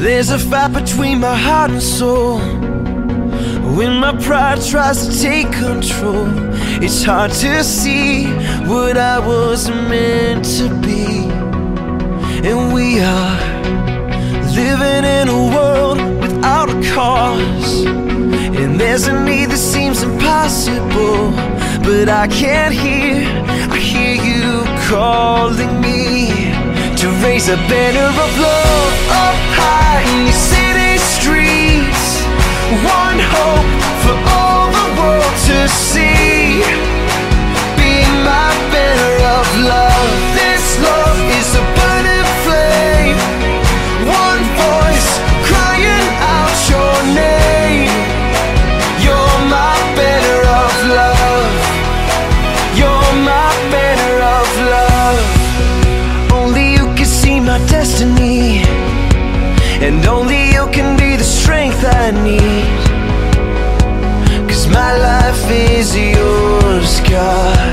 There's a fight between my heart and soul. When my pride tries to take control, it's hard to see what I was meant to be. And we are living in a world without a cause, and there's a need that seems impossible, but I can't hear, I hear you calling me to raise a banner of love up high in your city streets. One hope for all the world to see, being my banner of love. This love is a burning flame, one voice crying out your name. You're my banner of love, you're my banner of love. Only you can see my destiny, and only you can be the strength I need. 'Cause my life is yours, God.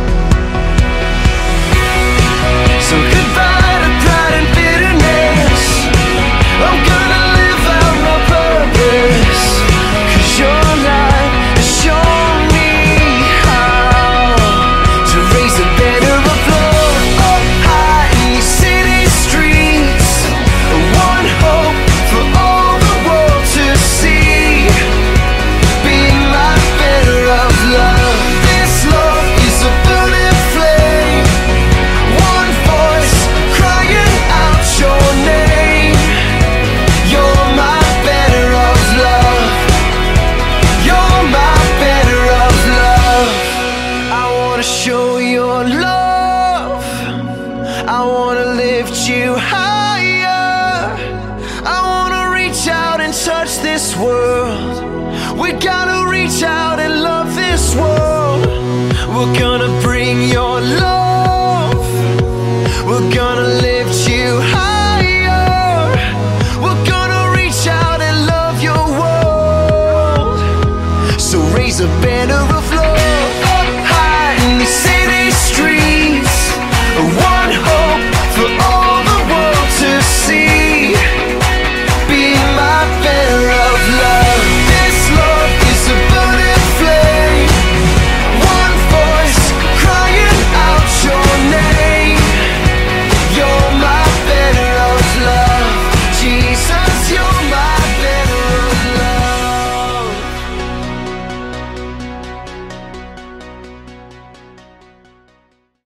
So goodbye to pride and bitterness, I'm gonna live out my purpose. 'Cause your light has shown me how to raise a banner of love up high in your city streets. One hope for all the world to see, being my banner of love. This love is a burning flame, one voice crying out your name. You're my banner of love, you're my banner of love. I wanna show your love, I wanna lift you higher, I wanna reach out and touch this world. We gotta reach out and love this world. We're gonna bring your love.